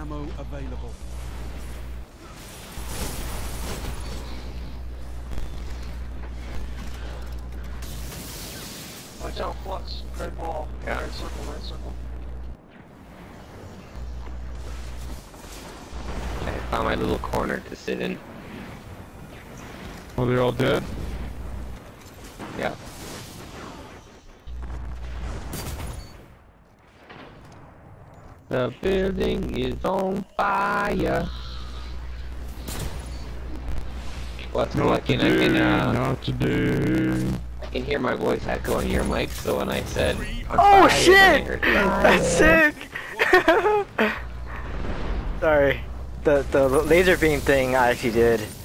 ammo available. Watch out, flux. Red ball. Yeah. Red circle, red circle. I found my little corner to sit in. Oh, they're all dead? Yeah. The building is on fire. What's looking? Not today. I can hear my voice echoing your mic, so when I said on Oh fire, shit! then I heard That's sick! Sorry. The laser beam thing I actually did.